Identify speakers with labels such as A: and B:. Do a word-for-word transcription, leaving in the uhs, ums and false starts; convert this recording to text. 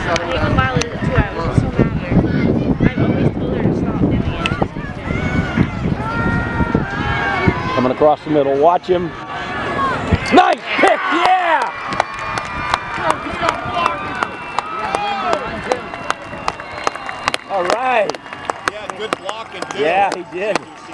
A: Even while it was two hours, it's so mad. I've always told her to stop doing it.
B: Coming across the middle, watch him. Nice pick, yeah! All right.
C: Yeah, good blocking too.
B: Yeah, he did.